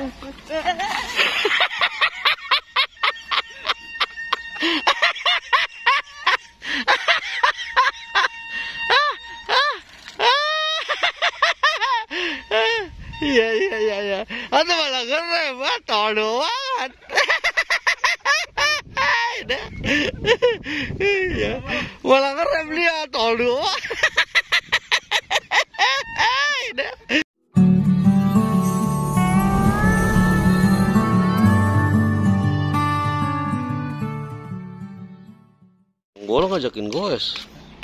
Iya. Atau malah ngerem, tol doang. Iya, malah ngerem dia, tol doang. Gue ngajakin goes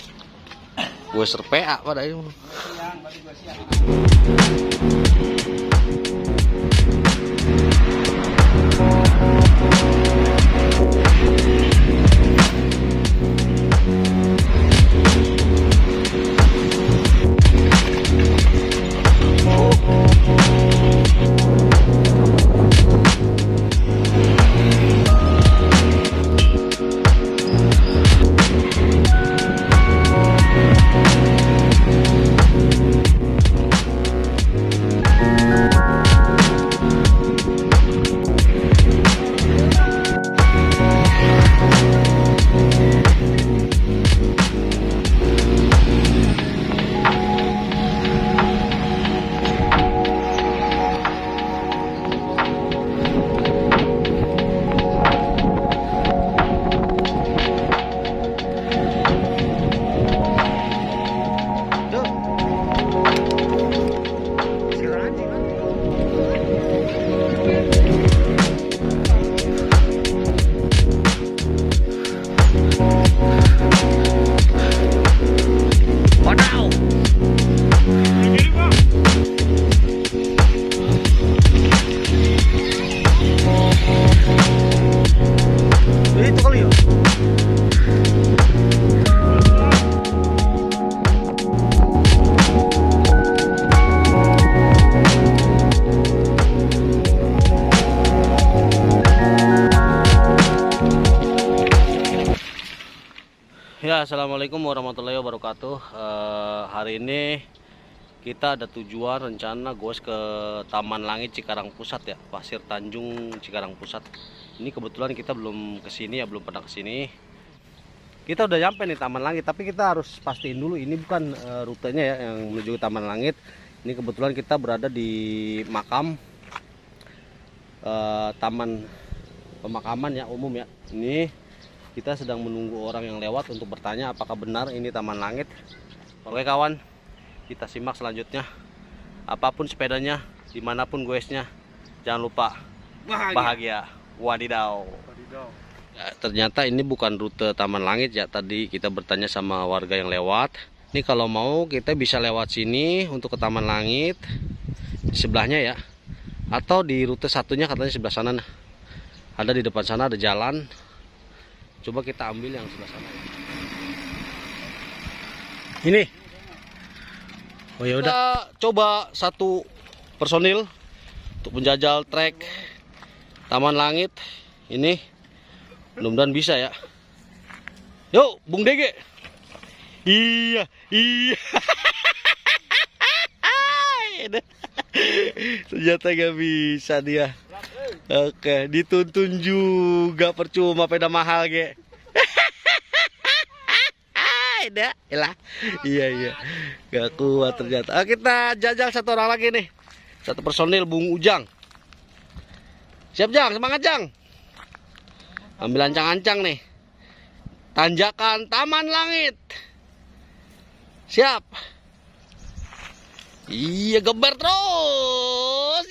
RPA pada ini. Ya, assalamualaikum warahmatullahi wabarakatuh. Hari ini kita ada tujuan rencana goes ke Taman Langit Cikarang Pusat ya, Pasir Tanjung Cikarang Pusat. Ini kebetulan kita belum kesini ya, belum pernah kesini. Kita udah nyampe nih Taman Langit, tapi kita harus pastiin dulu ini bukan rutenya ya yang menuju ke Taman Langit. Ini kebetulan kita berada di makam taman pemakaman ya, umum ya. Ini kita sedang menunggu orang yang lewat untuk bertanya apakah benar ini Taman Langit. Oke kawan, kita simak selanjutnya. Apapun sepedanya, dimanapun goesnya, jangan lupa bahagia. Wadidaw. Ya, ternyata ini bukan rute Taman Langit ya. Tadi kita bertanya sama warga yang lewat. Ini kalau mau kita bisa lewat sini untuk ke Taman Langit di sebelahnya ya. Atau di rute satunya katanya sebelah sana. Ada di depan sana ada jalan. Coba kita ambil yang sebelah sana. Ini. Oh ya udah. Coba satu personil untuk menjajal trek Taman Langit ini. Mudah-mudahan bisa ya. Yuk, Bung Dege. Iya. Ternyata gak bisa dia. Oke, dituntun juga percuma peda mahal ge. Iya. Gak kuat ternyata. Kita jajal satu orang lagi nih. Satu personil Bung Ujang. Siap Jang, semangat Jang. Ambil ancang-ancang nih. Tanjakan Taman Langit. Siap. Iya, geber terus.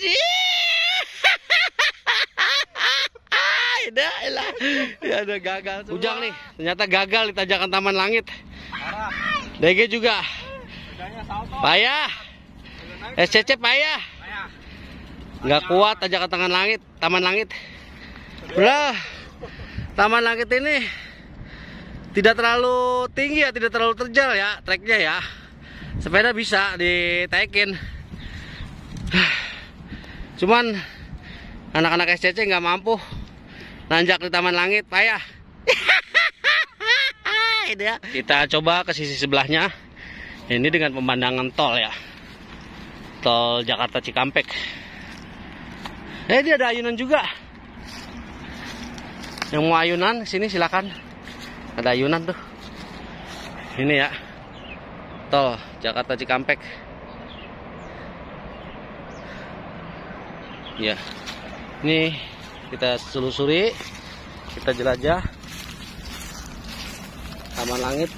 Ya udah gagal semua. Ujang nih, ternyata gagal di tanjakan Taman Langit. DG juga. Payah. SCC payah. Nggak kuat tanjakan Taman Langit. Udah. Taman Langit ini tidak terlalu tinggi ya, tidak terlalu terjal ya treknya ya. Sepeda bisa ditekin. Cuman anak-anak SCC nggak mampu nanjak di Taman Langit, payah. Kita coba ke sisi sebelahnya. Ini dengan pemandangan tol ya. Tol Jakarta Cikampek. Dia ada ayunan juga. Yang mau ayunan sini silakan. Ada ayunan tuh. Ini ya. Tol Jakarta Cikampek. Ya. Ini kita selusuri, kita jelajah Taman Langit.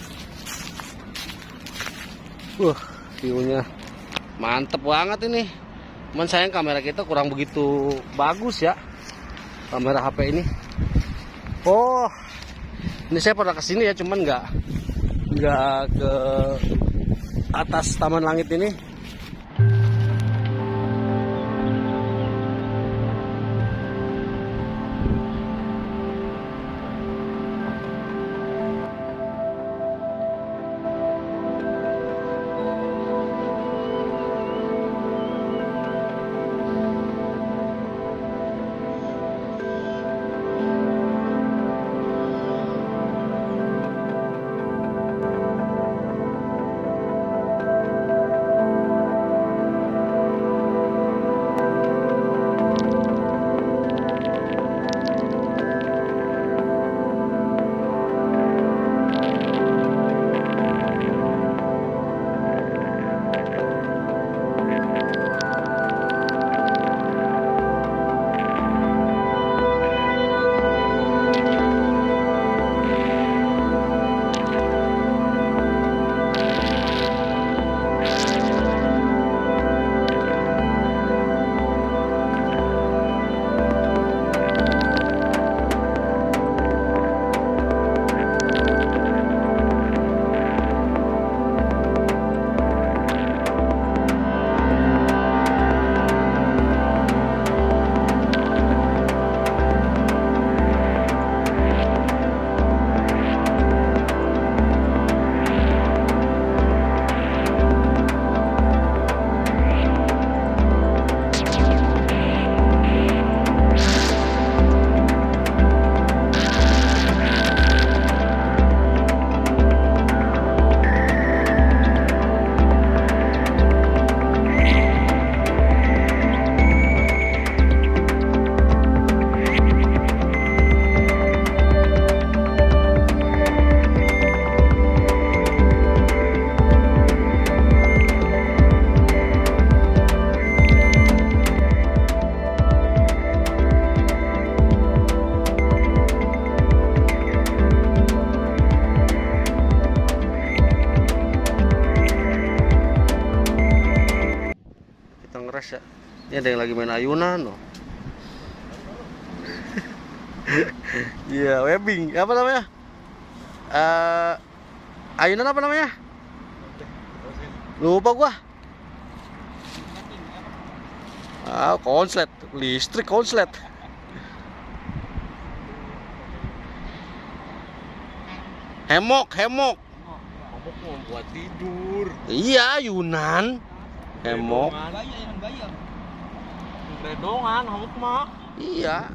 View-nya mantep banget ini. Cuman sayang kamera kita kurang begitu bagus ya, kamera HP ini. Oh, ini saya pernah kesini ya, cuman nggak ke atas Taman Langit ini. Ya. Ini ada yang lagi main ayunan loh. Iya, webbing. Apa namanya? Ayunan apa namanya? Lupa gua. Konslet, listrik konslet. Hemok. Hemok buat tidur. Iya, ayunan. Hemok. Redongan, hamuk mah. Iya.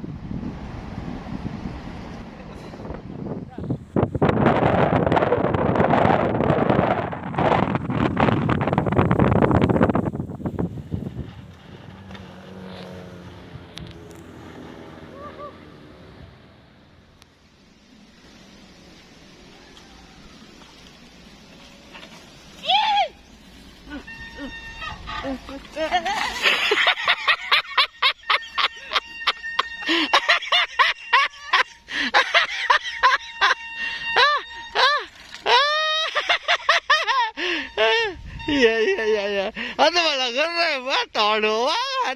Iya. Atau malah ngerem, tolol banget.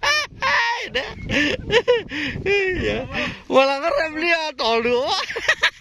Iya. Malah ngerem dia, tolol banget.